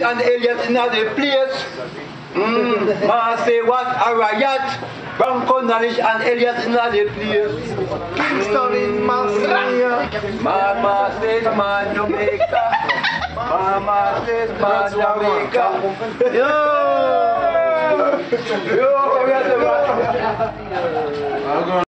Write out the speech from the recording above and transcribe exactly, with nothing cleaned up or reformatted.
and Elias in the place. Mm, Ma say what a riot. Bronco Knowledge and Elias in the place. Kingston in Marseille. Mama says man Jamaica. Mama says man Jamaica. Yo! Yo!